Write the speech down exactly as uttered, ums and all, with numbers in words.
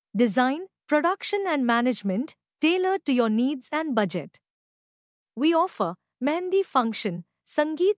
design, production and management tailored to your needs and budget. We offer Mehndi function, Sangeet